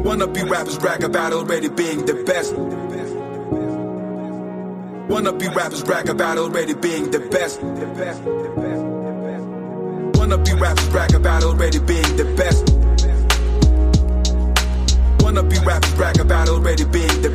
Wannabe rappers brag about already being the best. Wannabe rappers brag about already being the best. Wannabe rappers brag about already being the best. Wannabe rappers brag about already being the